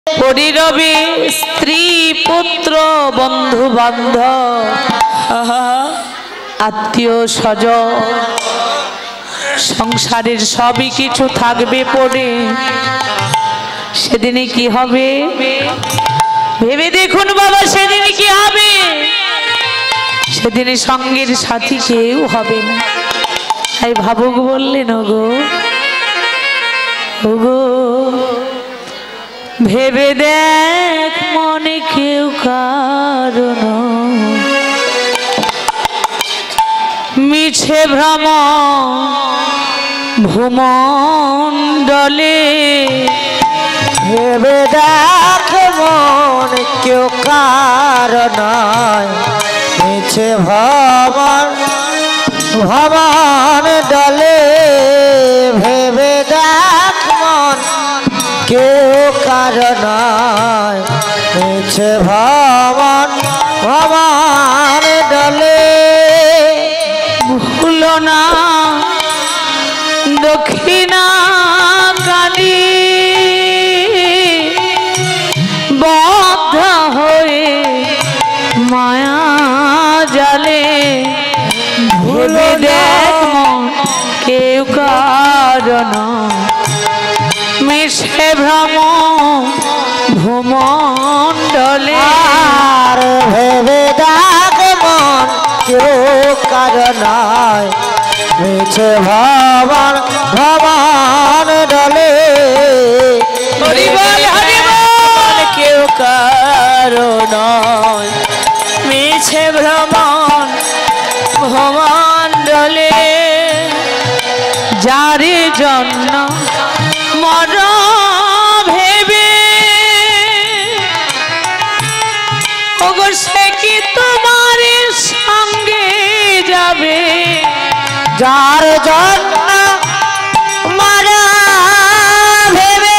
পরিরবে স্ত্রী পুত্র বন্ধু বান্ধব আত্মীয় স্বজন সংসারের সবই কিছু থাকবে পড়ে। সেদিনে কি হবে ভেবে দেখুন বাবা, সেদিন কি হবে? সেদিনে সঙ্গের সাথী কেউ হবে না। তাই ভাবুক বললেন ওগো ওগো ভেবে দেখ মনে কেউ কারণ মিছে ভ্রম ভূমণ্ডলে। ভেবে দেখ মন কেউ কারণ মিছে ভ্রমণ ভূমণ্ডলে। ভেবে দেখ মন কেউ কারণ মিছে ভ্রমণ ভূমণ্ডলে। ভুলো না দক্ষিণা কালী বদ্ধ হয়ে মায়া জালে। ভেবে দেখ মন কেউ কারণ মিশে ভ্রম ভূমণ্ডলে। আর ভেবে দেখ মন কেউ কারণ মিছে ভ্রমণ ভূমণ্ডলে। কেউ কারণ মিছে ভ্রমণ ভূমণ্ডলে। যার জন্য মর ভেবে ওগো সে কি তোমার সঙ্গে যাবে? যার জন্য মারা ভেবে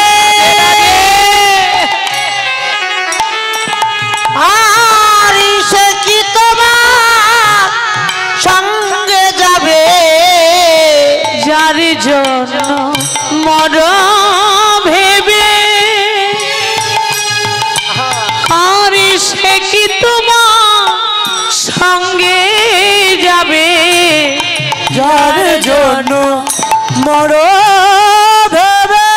আর সে কি তোমার সঙ্গে যাবে? যার জন্য মর ভেবে আর সে কি তোমার সঙ্গে যাবে? যার জন্য মর ভেবে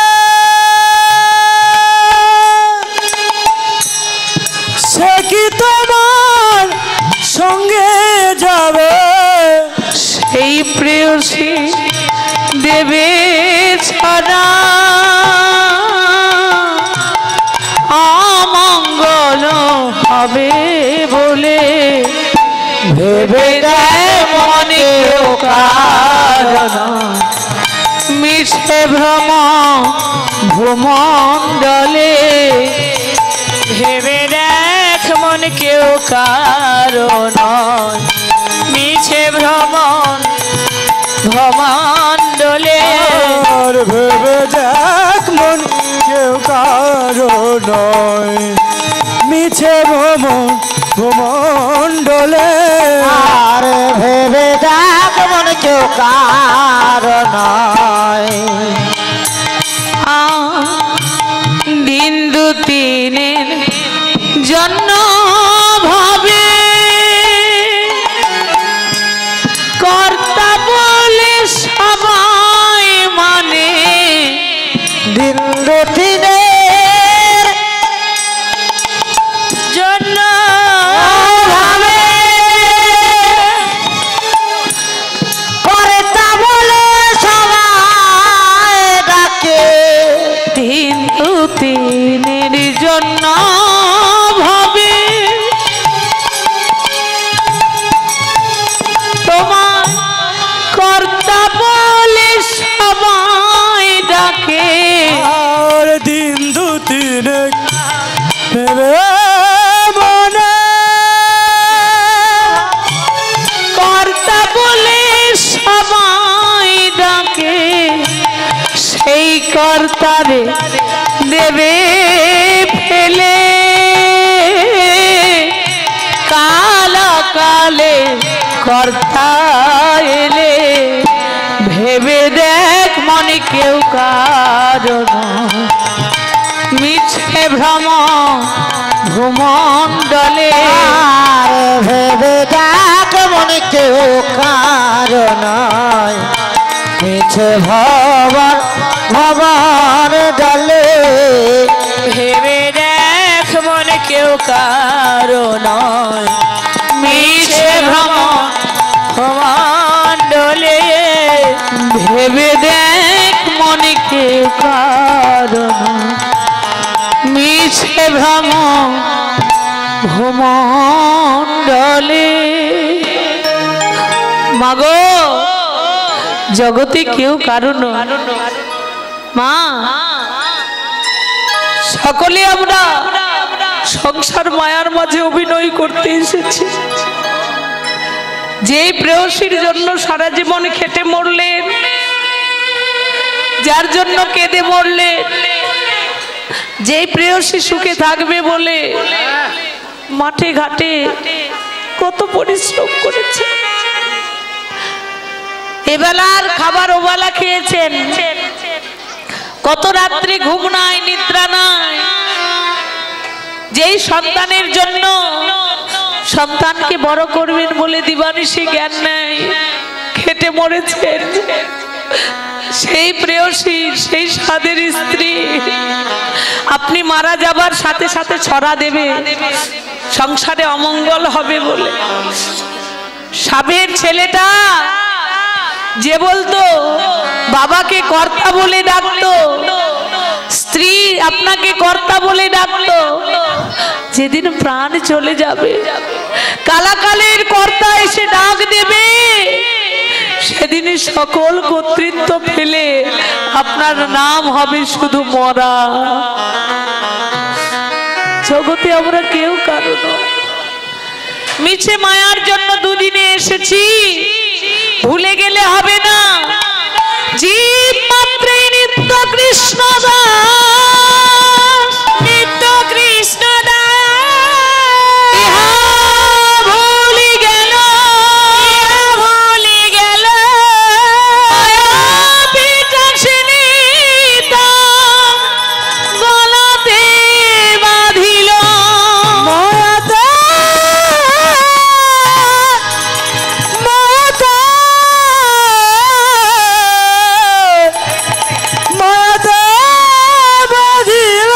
সে কি তোমার সঙ্গে যাবে? সেই প্রেয়সী দেবে ছাড়া অমঙ্গল হবে বলে। ভেবে দেয় মনে কেউ কারণ মিছে ভ্রম ভূমণ্ডলে। ভেবে দেখ মন কেউ কারণ মিছে ভ্রমণ ভূমণ্ডলে। ভেবে দেখ মন কেউ কারণ মিছে ভ্রমণ ভূমণ্ডলে। আর ভেবে দেখ মন কেউ কারণ দিন দু তিনের জন্য ভাবে কর্তা বলে সবাই মানে। দিন দুদিনের জন্য ভাবে কর্তা বলে সবাই ডাকে। দিন দু তিনের জন্য ভাবে তোমার কর্তা বলে সবাই ডাকে। আর দিন দু তিন ভেবে মনে কর্তা বলে সবাই ডাকে। সেই কর্তারে দেবে ফেলে কালা কালে কর্তা এলে। ভেবে দেখ মনে কেউ কারণ মিছে ভ্রম ভূমণ্ডলে আর ভেবে দেখ মনে কেউ কারণ মিছে ভবন ভবন ডালে ভেবে দেখ মনে কেউ কারো নয় মিছে ভ্রমণ্ডলে ভেবে দেখ মনে কেউ কারো নয় মিছে ভ্রমণ্ডলে। মাগো জগতে কেউ কারো নয় মা, সকলে আমরা সংসার মায়ার মাঝে অভিনয় করতে এসেছি। যেই প্রেয়সীর জন্য সারা জীবন খেটে মরলেন, যার জন্য কেঁদে মরলেন, যেই প্রেয়সী সুখে থাকবে বলে মাঠে ঘাটে কত পরিশ্রম করেছে, এবেলার খাবার ওবেলা খেয়েছেন, কত রাত্রি ঘুম নাই নিদ্রা নাই, যেই সন্তানের জন্য সন্তানকে বড় করবেন বলে দিবানিশি জ্ঞান নাই খেটে মরেছেন, সেই প্রেয়সী সেই সাদের স্ত্রী আপনি মারা যাবার সাথে সাথে ছড়া দেবে সংসারে অমঙ্গল হবে বলে। সাবের ছেলেটা যে বলতো বাবাকে কর্তা বলে ডাকতো, স্ত্রী আপনাকে কর্তা বলে ডাকতো, যেদিন প্রাণ চলে যাবে কালাকালের কর্তা এসে ডাক দেবে, সেদিনই সকল কর্তৃত্ব ফেলে আপনার নাম হবে শুধু মরা। জগতে আমরা কেউ কারো নয়, মিছে মায়ার জন্য দুদিনে এসেছি, ভুলে গেলে হবে না। জীব মাত্রই নিত্য কৃষ্ণ দাস, নিত্য কৃষ্ণ দাস, ইহা ভুলি গেল, ইহা ভুলি গেল, পিতাসিনী তার গলাতে বাঁধিল, মায়াতে মায়াতে মায়াতে বাঁধিল।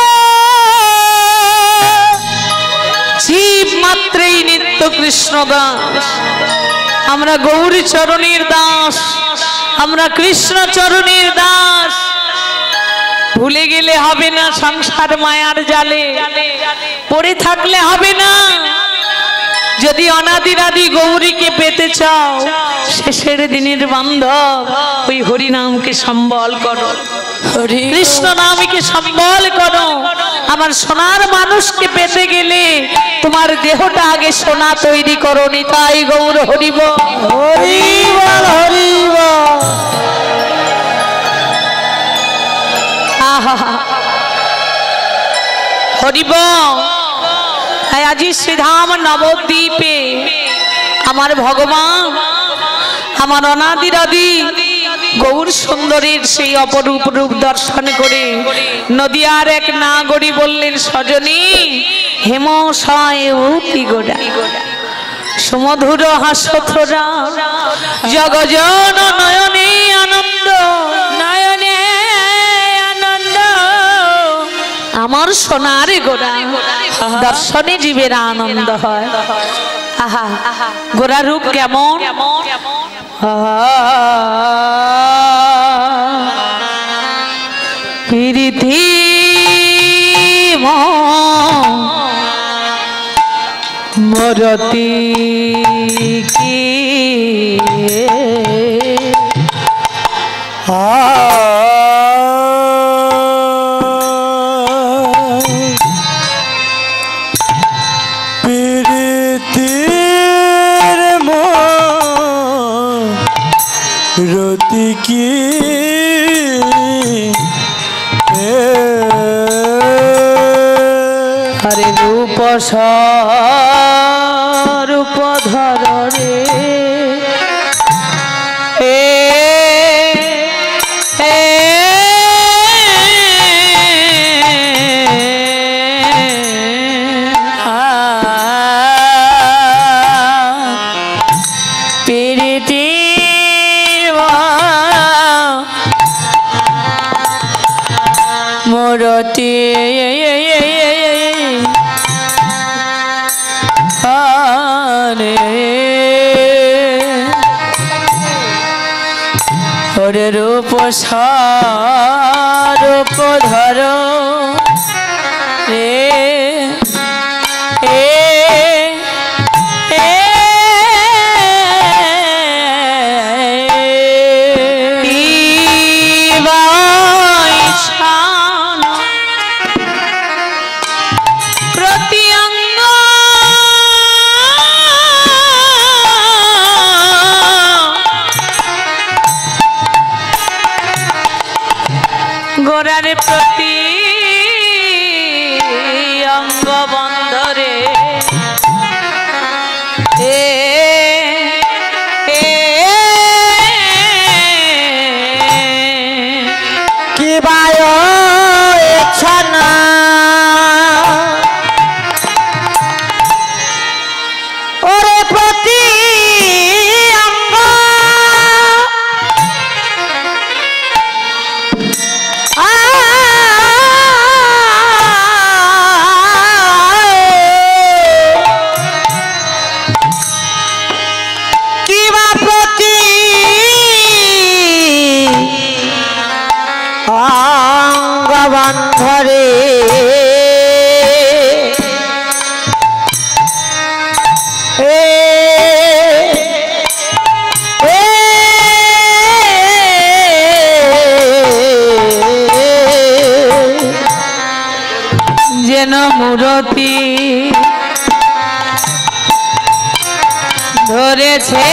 জীব মাত্রেই নিত্য কৃষ্ণ দাস, আমরা গৌরী চরণীর দাস, আমরা কৃষ্ণ চরণীর দাস। ভুলে গেলে হবে না, সংসার মায়ার জালে পড়ে থাকলে হবে না। যদি অনাদিরাদি গৌরীকে পেতে চাও, শেষের দিনের বান্ধব ওই হরিনামকে সম্বল করো, কৃষ্ণ নামকে সম্বল করো। আমার সোনার মানুষকে পেতে গেলে তোমার দেহটা আগে সোনা তৈরি করো। নিতাই গৌর হরিব হরিব হরিব। হরিব। আজি শ্রীধাম নবদ্বীপে আমার ভগবান, আমার অনাদিরাদি গৌর সুন্দরীর সেই অপরূপ রূপ দর্শন করে নদিয়ার এক নাগরী বললেন, সজনী হেম সয়তি গোড়া সুমধুর হাসথরা জগজন নয়নে আনন্দ, নয়নে আনন্দ, আমার সোনার গোড়া দর্শনে জীবের আনন্দ হয়। আহা গোড়া রূপ কেমন, প্রীতি মরতি কি প্রীতির রতি কি হরে রূপ রূপ ধর রে রতি ওরে রূপ সারূপ ধর রে গোরার প্রতি অঙ্গ বন্ধরে কি বায় ছানা ওরে প্রতি অঙ্গ বন্ধরে যেন মূরতি ধরেছে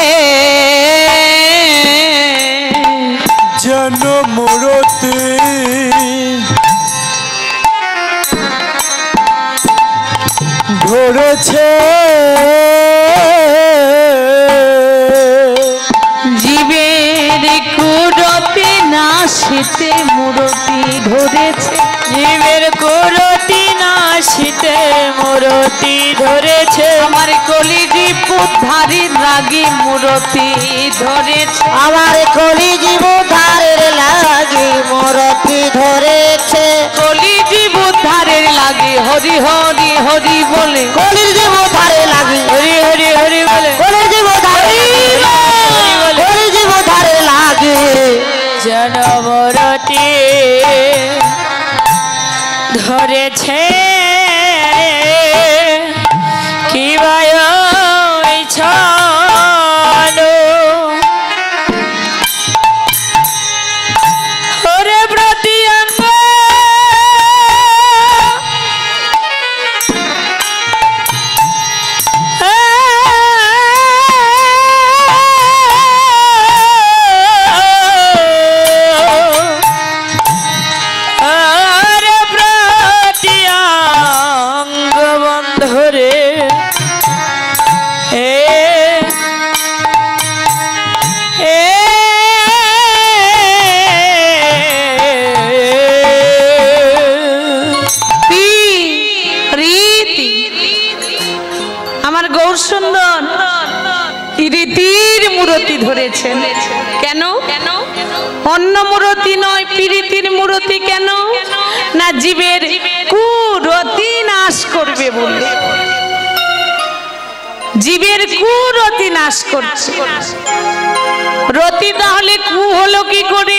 যেন মূরতি ধরেছে জীবের কুরতি নাশিতে মূরতি ধরেছে জীবের কুরতি নাশিতে মূরতি ধরেছে আমার কলিজীব উদ্ধারের লাগি মূরতি ধরেছে আমার কলিজীব উদ্ধারের লাগি মূরতি ধরেছে কলিজীব উদ্ধারের লাগি হরি হরি হরি বলে কলিজীব উদ্ধারের লাগি হরি হরি হরি বলে কলিজীব কলিজীব উদ্ধারের লাগি যেন মূরতি ধরেছে কি বায় ছানো ওরে প্রতি অঙ্গ প্রীতির মূরতি ধরেছেন কেন অন্য মূরতি নয় প্রীতির মূরতি কেন না জীবের কুরতি নাশ করবে বলে জীবের কুরতি নাশ করছে রতি তাহলে কু হলো কি করে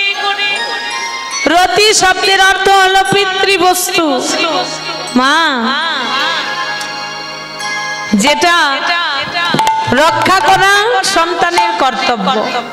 রতি শব্দের অর্থ হলো পিতৃবস্তু মা যেটা রক্ষা করা সন্তানের কর্তব্য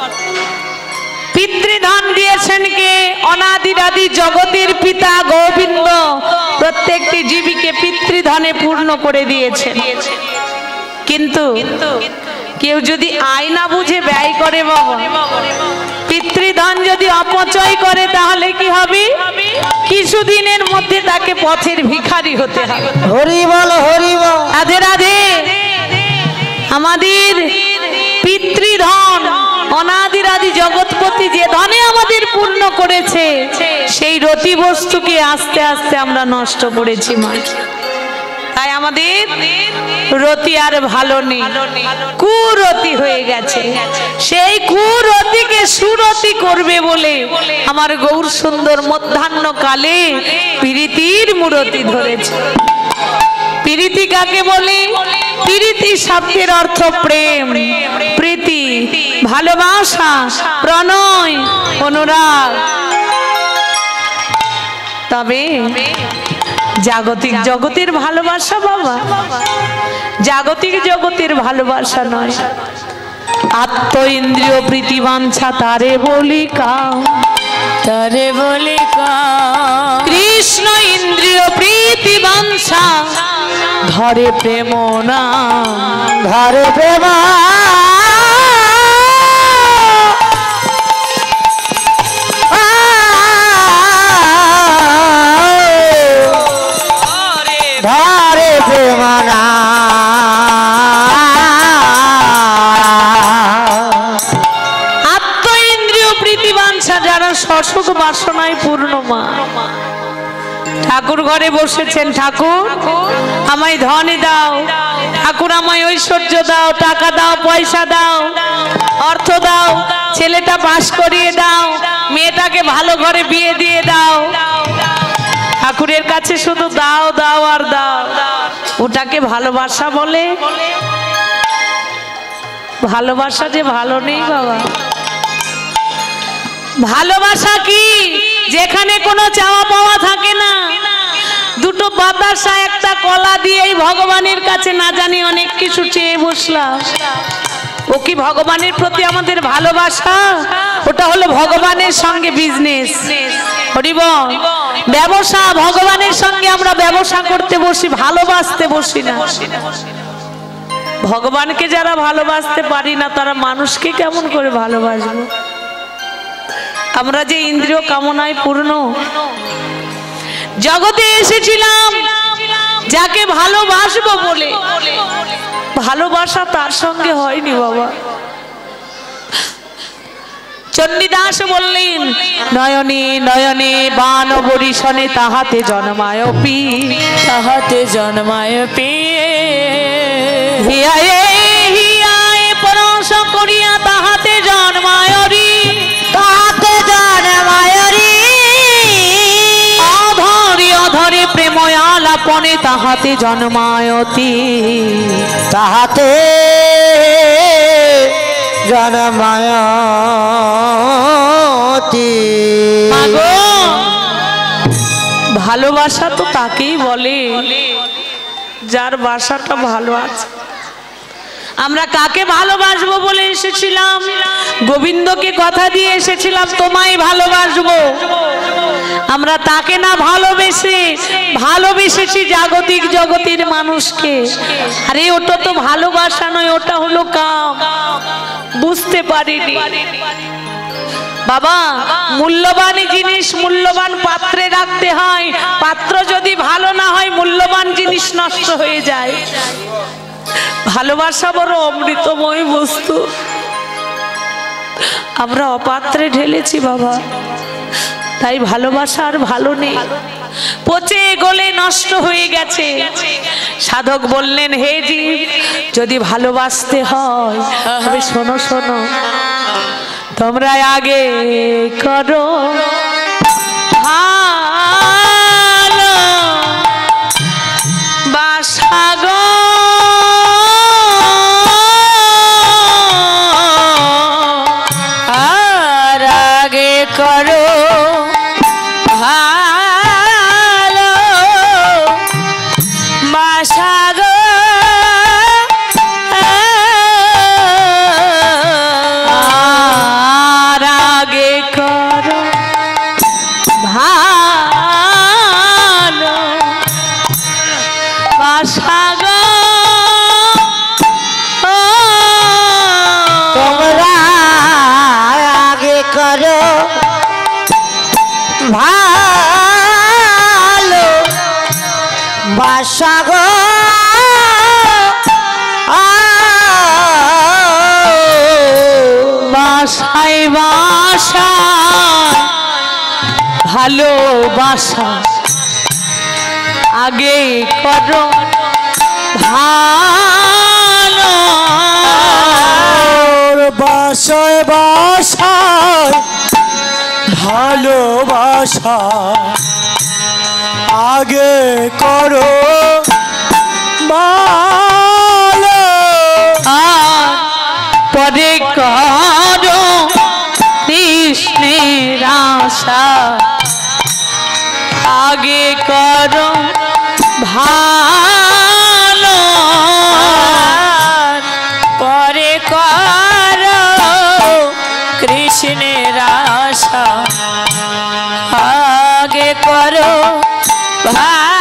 পিতৃধন দিয়েছেন কে অনাদিরাদি জগতের পিতা গোবিন্দ প্রত্যেকটি জীবীকে পিতৃধনে পূর্ণ করে দিয়েছেন কিন্তু কেউ যদি আয় না বুঝে ব্যয় করে বাবা পিতৃধন যদি অপচয় করে তাহলে কি হবে কিছুদিনের মধ্যে তাকে পথের ভিখারি হতে হবে হরি বল রাধে রাধে আমাদের পিতৃধন অনাদিরাদি জগৎপতি যে ধনে আমাদের পূর্ণ করেছে সেই রতি বস্তুকে আস্তে আস্তে আমরা নষ্ট করেছি মা তাই আমাদের রতি আর ভালো নেই, কুরতি হয়ে গেছে। সেই কুরতিকে সুরতি করবে বলে আমার গৌর সুন্দর মধ্যাহ্ন কালে প্রীতির মূরতি ধরেছে। প্রীতি কাকে বলে? প্রীতি শব্দের অর্থ প্রেম, প্রীতি, ভালোবাসা, প্রণয়, অনুরাগ। তবে জাগতিক জগতের ভালোবাসা বাবা, জাগতিক জগতের ভালোবাসা নয়। আত্ম ইন্দ্রিয় প্রীতি বাঞ্ছা তারে বলি কাম, তারে বলি কাম। কৃষ্ণ ইন্দ্রিয় প্রীতি বাঞ্ছা ধরে প্রেম না, ধরে প্রেম ধরে প্রেম না। আত্ম ইন্দ্রিয় প্রীতি বাঞ্ছা যারা সসুখ বাসনায় পূর্ণ মা, ঠাকুর ঘরে বসেছেন, ঠাকুর আমায় ধনে দাও, ঠাকুর আমায় ঐশ্বর্য দাও, টাকা দাও, পয়সা দাও, অর্থ দাও, ছেলেটা পাস করিয়ে দাও, মেয়েটাকে ভালো ঘরে বিয়ে দিয়ে দাও। ঠাকুরের কাছে শুধু দাও দাও আর দাও, ওটাকে ভালোবাসা বলে? ভালোবাসা যে ভালো নেই বাবা। ভালোবাসা কি? যেখানে কোনো চাওয়া পাওয়া থাকে না, দুটো বাতাসা একটা কলা দিয়েই ভগবানের কাছে না জানি অনেক কিছু চেয়ে বসলাম। ও কি ভগবানের প্রতি আমাদের ভালোবাসা? ওটা হলো ভগবানের সঙ্গে বিজনেস। হরিবল, ব্যবসা। ভগবানের সঙ্গে আমরা ব্যবসা করতে বসি, ভালোবাসতে বসি না। ভগবানকে যারা ভালোবাসতে পারি না তারা মানুষকে কেমন করে ভালোবাসবো? আমরা যে ইন্দ্রিয় কামনায় পূর্ণ, জগতে এসেছিলাম যাকে ভালোবাসবো বলে, ভালোবাসা তার সঙ্গে হয়নি বাবা। চণ্ডীদাস বললেন, নয়নে নয়নে বান বরিশনে তাহাতে জন্মায় পি, তাহাতে জন্মায় পি। হিয়ায়ে হিয়ায়ে পরশ করিয়া তাহাতে জন্মায় রি, তাহাতে জন্মায় রি। অধরে অধরে প্রেময়ালাপনে তাহাতে জন্মায়তি, তাহাতে জন্মায়তি। মাগো, ভালোবাসা তো তাকেই বলে যার বাসাটা ভালো আছে। আমরা কাকে ভালোবাসবো বলে এসেছিলাম? গোবিন্দকে কথা দিয়ে এসেছিলাম তোমায় ভালোবাসবো। আমরা তাকে না ভালোবেসে ভালোবেসেছি জাগতিক জগতের মানুষকে। আরে ওটা তো ভালোবাসা নয়, ওটা হলো কাম। বুঝতে পারিনি বাবা। মূল্যবান জিনিস মূল্যবান পাত্রে রাখতে হয়। পাত্র যদি ভালো না হয় মূল্যবান জিনিস নষ্ট হয়ে যায়। ভালোবাসা বড় অমৃতময় বস্তু, আমরা অপাত্রে ঢেলেছি বাবা। তাই ভালোবাসা আর ভালো নেই, পচে গলে নষ্ট হয়ে গেছে। সাধক বললেন, হে জীব, যদি ভালোবাসতে হয় তবে শোনো শোনো, তোমরা আগে করো ভালো বাসা গো, আর আগে করো ভালো বাসা গো। আর আগে করো ভালো বাসা গো, তোমরা আগে করো ভালো বাসা গো। বাসায় বাসা ভালোবাসা আগে করো ভালো বাসায় বাসায় ভালোবাসা আগে করো ভালো আর পরে করো কৃষ্ণের আশা আগে করো ভালো পরে করো কৃষ্ণের আশা আগে করো ভালো